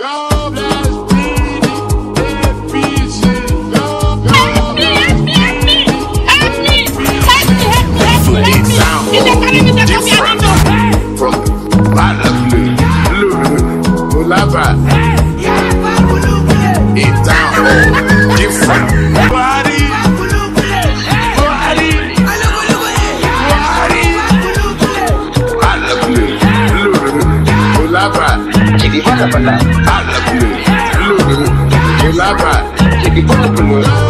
God bless me, Ulaba, it's down, different. Body, Ulaba, Ulaba,